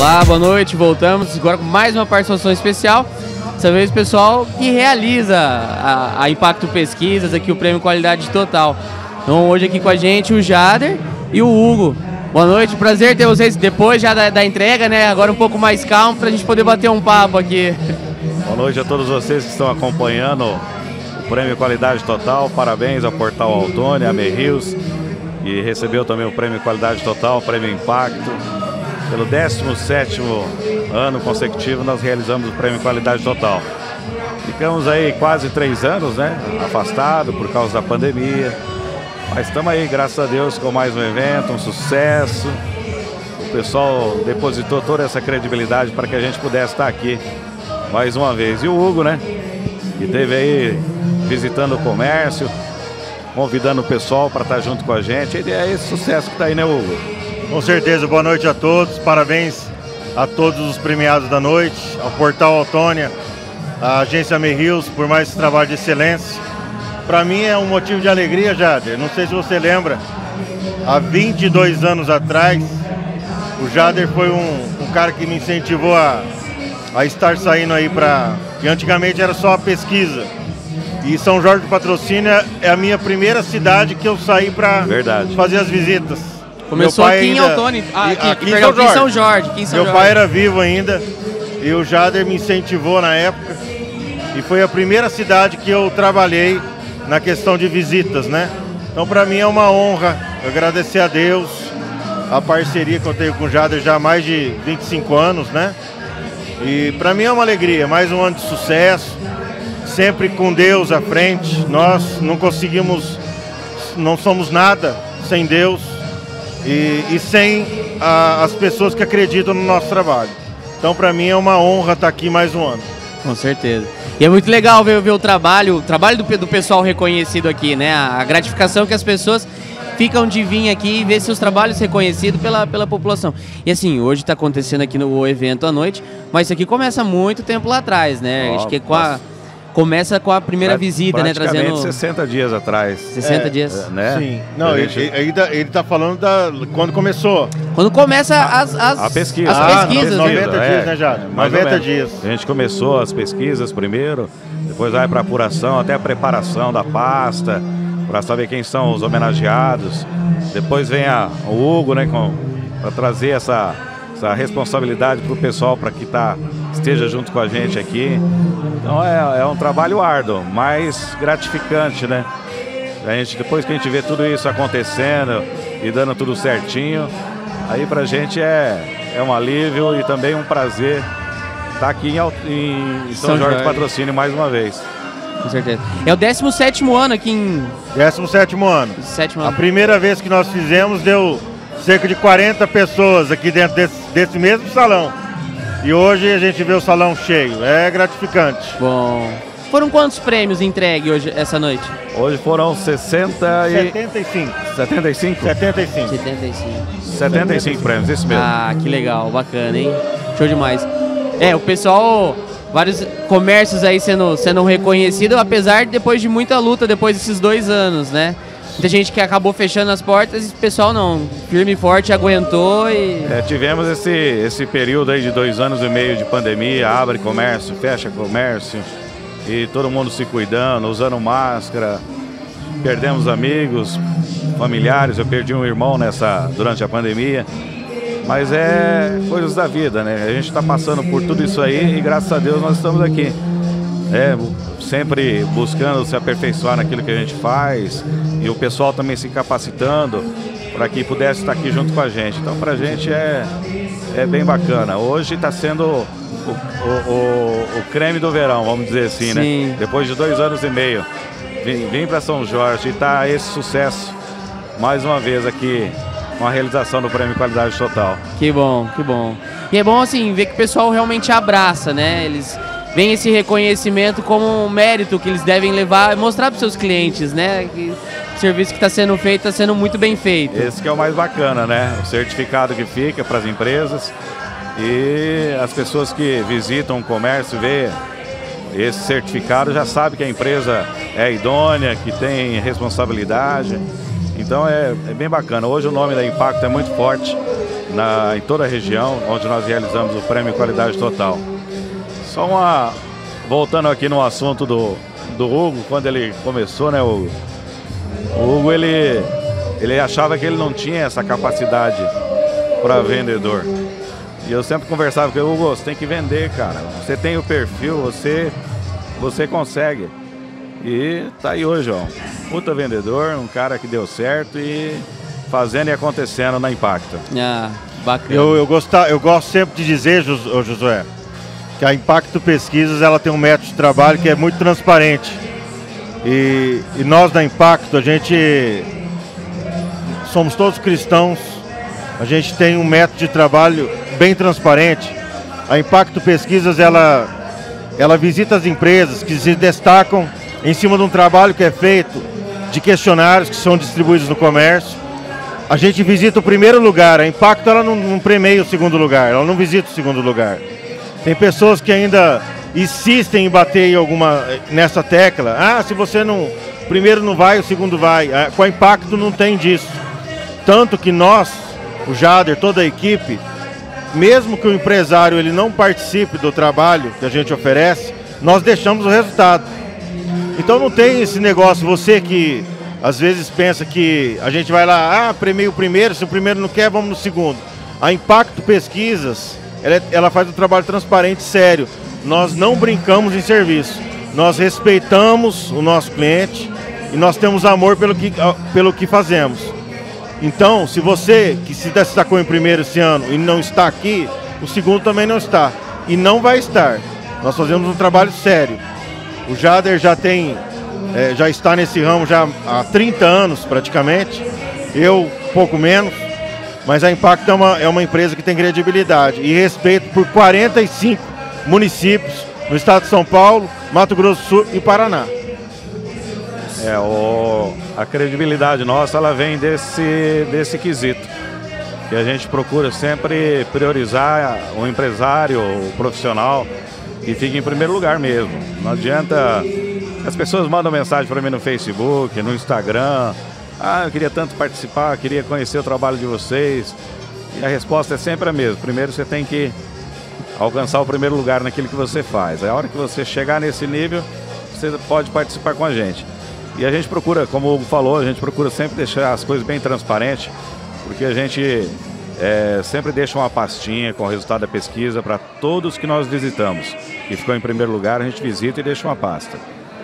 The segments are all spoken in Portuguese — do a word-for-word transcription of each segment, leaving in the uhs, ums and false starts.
Olá, boa noite, voltamos agora com mais uma participação especial. Dessa vez o pessoal que realiza a, a Impacto Pesquisas, aqui o Prêmio Qualidade Total. Então hoje aqui com a gente o Jader e o Hugo. Boa noite, prazer ter vocês depois já da, da entrega, né? Agora um pouco mais calmo para a gente poder bater um papo aqui. Boa noite a todos vocês que estão acompanhando o Prêmio Qualidade Total. Parabéns ao Portal Autônia, a Merrios, e recebeu também o Prêmio Qualidade Total, o Prêmio Impacto. Pelo décimo sétimo ano consecutivo nós realizamos o Prêmio Qualidade Total. Ficamos aí quase três anos, né? Afastado por causa da pandemia. Mas estamos aí, graças a Deus, com mais um evento, um sucesso. O pessoal depositou toda essa credibilidade para que a gente pudesse estar aqui mais uma vez. E o Hugo, né? Que esteve aí visitando o comércio, convidando o pessoal para estar junto com a gente. E é esse sucesso que está aí, né, Hugo? Com certeza, boa noite a todos, parabéns a todos os premiados da noite, ao Portal Autônia, à agência Merrios por mais esse trabalho de excelência. Para mim é um motivo de alegria, Jader, não sei se você lembra, há vinte e dois anos atrás, o Jader foi um, um cara que me incentivou a, a estar saindo aí para... que antigamente era só a pesquisa. E São Jorge do Patrocínio é a minha primeira cidade que eu saí para fazer as visitas. Começou aqui ainda, em Autônia, ah, aqui, aqui, aqui, aqui em São Jorge. Aqui em São Meu Jorge. pai era vivo ainda e o Jader me incentivou na época. E foi a primeira cidade que eu trabalhei na questão de visitas, né? Então para mim é uma honra agradecer a Deus a parceria que eu tenho com o Jader já há mais de vinte e cinco anos, né? E para mim é uma alegria, mais um ano de sucesso, sempre com Deus à frente. Nós não conseguimos, não somos nada sem Deus e, e sem a, as pessoas que acreditam no nosso trabalho. Então para mim é uma honra estar aqui mais um ano. Com certeza. E é muito legal ver, ver o trabalho, o trabalho do, do pessoal reconhecido aqui, né? A gratificação que as pessoas ficam de vir aqui e ver seus trabalhos reconhecidos pela, pela população. E assim, hoje está acontecendo aqui no evento à noite, mas isso aqui começa muito tempo lá atrás, né? Oh, Acho que com a, começa com a primeira visita, né? Trazendo sessenta dias atrás. sessenta dias. É, né? Sim. Não, ele, gente... ele, ele tá falando da quando começou. Quando começa as, as a pesquisa. As ah, pesquisas. noventa é, dias, né, Jader? noventa dias. A gente começou as pesquisas primeiro, depois vai para apuração, até a preparação da pasta, para saber quem são os homenageados. Depois vem a, o Hugo, né, para trazer essa, essa responsabilidade para o pessoal, para que tá, esteja junto com a gente aqui. Então é, é um trabalho árduo, mas gratificante, né? A gente, depois que a gente vê tudo isso acontecendo e dando tudo certinho, aí pra gente é, é um alívio e também um prazer estar aqui em, em São, São Jorge do Patrocínio mais uma vez. Com certeza. É o décimo sétimo ano aqui em... décimo sétimo ano. Sétimo ano. A primeira vez que nós fizemos deu cerca de quarenta pessoas aqui dentro desse, desse mesmo salão. E hoje a gente vê o salão cheio. É gratificante. Bom. Foram quantos prêmios entregues hoje, essa noite? Hoje foram sessenta e... setenta e cinco. setenta e cinco? setenta e cinco. setenta e cinco. setenta e cinco prêmios, isso mesmo. Ah, que legal, bacana, hein? Show demais. É, o pessoal, vários comércios aí sendo, sendo reconhecidos, apesar de depois de muita luta, depois desses dois anos, né? Muita gente que acabou fechando as portas, esse pessoal não, firme e forte, aguentou e... É, tivemos esse, esse período aí de dois anos e meio de pandemia, abre comércio, fecha comércio, e todo mundo se cuidando, usando máscara, perdemos amigos, familiares, eu perdi um irmão nessa, durante a pandemia, mas é coisas da vida, né? A gente está passando por tudo isso aí e graças a Deus nós estamos aqui. É, sempre buscando se aperfeiçoar naquilo que a gente faz e o pessoal também se capacitando para que pudesse estar aqui junto com a gente. Então, para a gente é, é bem bacana. Hoje está sendo o, o, o, o creme do verão, vamos dizer assim, Sim. né? Depois de dois anos e meio, vim, vim para São Jorge e está esse sucesso mais uma vez aqui com a realização do Prêmio Qualidade Total. Que bom, que bom. E é bom assim ver que o pessoal realmente abraça, né? Eles veem esse reconhecimento como um mérito que eles devem levar e mostrar para os seus clientes, né? Que o serviço que está sendo feito está sendo muito bem feito. Esse que é o mais bacana, né? O certificado que fica para as empresas e as pessoas que visitam o comércio vê esse certificado já sabe que a empresa é idônea, que tem responsabilidade. Então é, é bem bacana. Hoje o nome da Impacto é muito forte na, em toda a região, onde nós realizamos o Prêmio Qualidade Total. Só uma... Voltando aqui no assunto do, do Hugo, quando ele começou, né, Hugo? O Hugo, ele, ele achava que ele não tinha essa capacidade para vendedor. E eu sempre conversava com ele: Hugo, você tem que vender, cara. Você tem o perfil, você, você consegue. E tá aí hoje, ó. Puta vendedor, um cara que deu certo e fazendo e acontecendo na Impacto. Ah, bacana. Eu, eu, gostar, eu gosto sempre de dizer, Josué, que a Impacto Pesquisas, ela tem um método de trabalho que é muito transparente. E, e nós da Impacto, a gente somos todos cristãos, a gente tem um método de trabalho bem transparente. A Impacto Pesquisas, ela, ela visita as empresas que se destacam em cima de um trabalho que é feito de questionários que são distribuídos no comércio. A gente visita o primeiro lugar, a Impacto ela não, não premia o segundo lugar, ela não visita o segundo lugar. Tem pessoas que ainda insistem em bater em alguma, nessa tecla. Ah, se você não, o primeiro não vai, o segundo vai. Ah, com a Impacto não tem disso. Tanto que nós, o Jader, toda a equipe, mesmo que o empresário ele não participe do trabalho que a gente oferece, nós deixamos o resultado. Então não tem esse negócio, você que às vezes pensa que a gente vai lá, ah, premia o primeiro, se o primeiro não quer, vamos no segundo. A Impacto Pesquisas, ela, é, ela faz um trabalho transparente, sério. Nós não brincamos em serviço, nós respeitamos o nosso cliente e nós temos amor pelo que, pelo que fazemos. Então, se você que se destacou em primeiro esse ano e não está aqui, o segundo também não está. E não vai estar. Nós fazemos um trabalho sério. O Jader já tem, é, já está nesse ramo já há trinta anos praticamente. Eu, pouco menos. Mas a Impacto é uma, é uma empresa que tem credibilidade e respeito por quarenta e cinco municípios no estado de São Paulo, Mato Grosso do Sul e Paraná. É, o, a credibilidade nossa, ela vem desse, desse quesito, que a gente procura sempre priorizar o empresário, o profissional, que fica em primeiro lugar mesmo. Não adianta, as pessoas mandam mensagem para mim no Facebook, no Instagram: ah, eu queria tanto participar, queria conhecer o trabalho de vocês. E a resposta é sempre a mesma: primeiro você tem que alcançar o primeiro lugar naquilo que você faz. A hora que você chegar nesse nível, você pode participar com a gente. E a gente procura, como o Hugo falou, a gente procura sempre deixar as coisas bem transparentes, porque a gente é, sempre deixa uma pastinha com o resultado da pesquisa para todos que nós visitamos. E ficou em primeiro lugar, a gente visita e deixa uma pasta.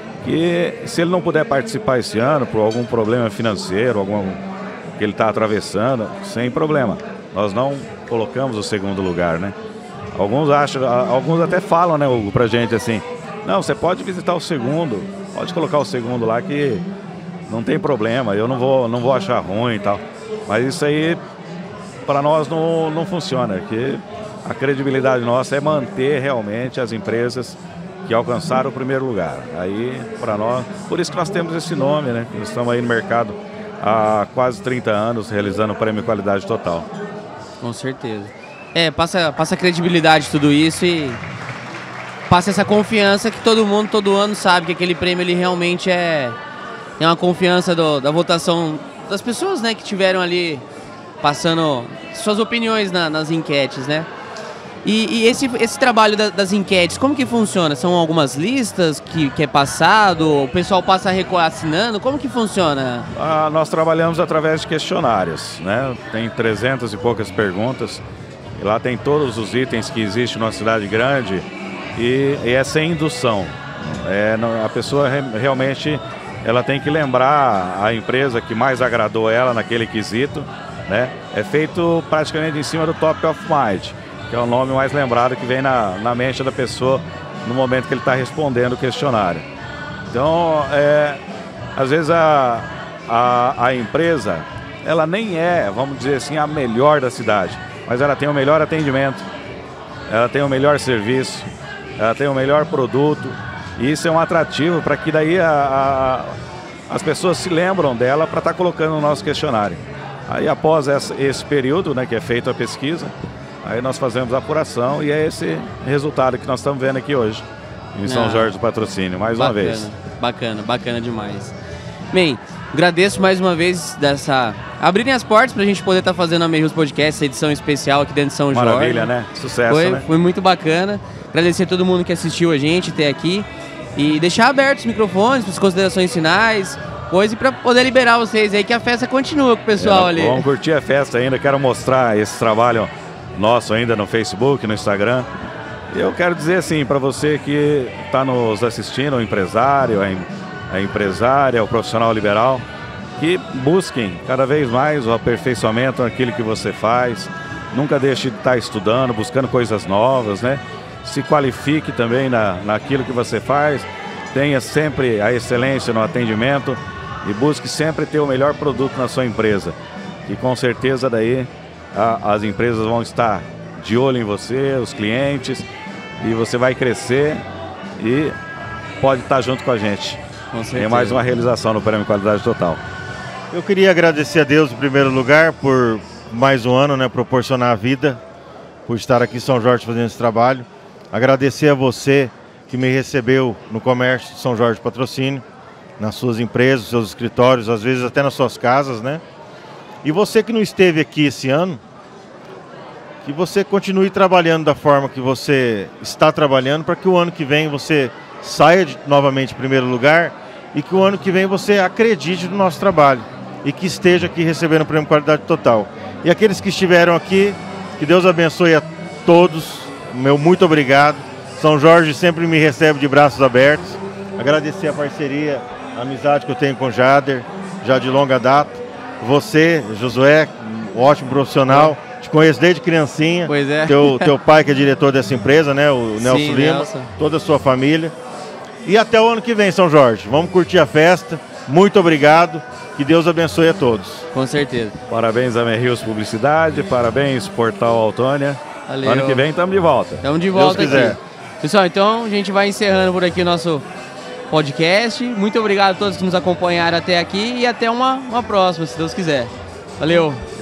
E se ele não puder participar esse ano por algum problema financeiro, algum que ele está atravessando, sem problema. Nós não colocamos o segundo lugar, né? Alguns acham, alguns até falam, né, Hugo, pra gente assim: não, você pode visitar o segundo, pode colocar o segundo lá que não tem problema, eu não vou, não vou achar ruim e tal. Mas isso aí, para nós, não, não funciona, porque a credibilidade nossa é manter realmente as empresas que alcançaram o primeiro lugar. Aí, para nós, por isso que nós temos esse nome, né? Nós estamos aí no mercado há quase trinta anos, realizando o Prêmio Qualidade Total. Com certeza. É, passa, passa credibilidade tudo isso e passa essa confiança que todo mundo, todo ano sabe que aquele prêmio ele realmente é, é uma confiança do, da votação das pessoas, né, que tiveram ali passando suas opiniões na, nas enquetes, né? E, e esse, esse trabalho da, das enquetes, como que funciona? São algumas listas que, que é passado, o pessoal passa assinando, como que funciona? Ah, nós trabalhamos através de questionários, né? Tem trezentas e poucas perguntas, e lá tem todos os itens que existem numa cidade grande, e, e é sem indução. É, não, a pessoa re, realmente ela tem que lembrar a empresa que mais agradou ela naquele quesito, né? É feito praticamente em cima do top of mind, que é o nome mais lembrado que vem na, na mente da pessoa no momento que ele está respondendo o questionário. Então, é, às vezes a, a, a empresa, ela nem é, vamos dizer assim, a melhor da cidade, mas ela tem o melhor atendimento, ela tem o melhor serviço, ela tem o melhor produto, e isso é um atrativo para que daí a, a, as pessoas se lembram dela para estar tá colocando no nosso questionário. Aí após essa, esse período, né, que é feita a pesquisa, aí nós fazemos a apuração e é esse resultado que nós estamos vendo aqui hoje, em São Ah, Jorge do Patrocínio, mais bacana, uma vez. Bacana, bacana demais. Bem, agradeço mais uma vez dessa abrirem as portas pra gente poder estar tá fazendo a Merrios Podcast, essa edição especial aqui dentro de São Jorge. Maravilha, né? Sucesso, foi, né? Foi muito bacana. Agradecer a todo mundo que assistiu a gente até aqui e deixar abertos os microfones para as considerações finais, coisa para poder liberar vocês aí que a festa continua com o pessoal é, ali. Vamos curtir a festa ainda, quero mostrar esse trabalho nosso ainda no Facebook, no Instagram. Eu quero dizer assim para você que está nos assistindo, o empresário, a empresária, o profissional liberal, que busquem cada vez mais o aperfeiçoamento naquilo que você faz. Nunca deixe de estar estudando, buscando coisas novas, né? Se qualifique também na, naquilo que você faz. Tenha sempre a excelência no atendimento e busque sempre ter o melhor produto na sua empresa. E com certeza daí a, as empresas vão estar de olho em você, os clientes, e você vai crescer e pode estar junto com a gente. Com certeza. É mais uma realização no Prêmio Qualidade Total. Eu queria agradecer a Deus em primeiro lugar por mais um ano, né, proporcionar a vida, por estar aqui em São Jorge fazendo esse trabalho. Agradecer a você que me recebeu no comércio de São Jorge Patrocínio, nas suas empresas, seus escritórios, às vezes até nas suas casas, né? E você que não esteve aqui esse ano, que você continue trabalhando da forma que você está trabalhando, para que o ano que vem você saia de, novamente em primeiro lugar e que o ano que vem você acredite no nosso trabalho e que esteja aqui recebendo o Prêmio Qualidade Total. E aqueles que estiveram aqui, que Deus abençoe a todos, meu muito obrigado. São Jorge sempre me recebe de braços abertos. Agradecer a parceria, a amizade que eu tenho com o Jader, já de longa data. Você, Josué, um ótimo profissional. Te conheço desde criancinha. Pois é. Teu, teu pai que é diretor dessa empresa, né? O Nelson Sim, Lima. Nelson. Toda a sua família. E até o ano que vem, São Jorge. Vamos curtir a festa. Muito obrigado. Que Deus abençoe a todos. Com certeza. Parabéns a Merrios Publicidade, parabéns Portal Autônia. Valeu. Ano que vem estamos de volta. Estamos de volta Deus aqui. quiser. Pessoal, então a gente vai encerrando por aqui o nosso podcast. Muito obrigado a todos que nos acompanharam até aqui e até uma, uma próxima, se Deus quiser. Valeu!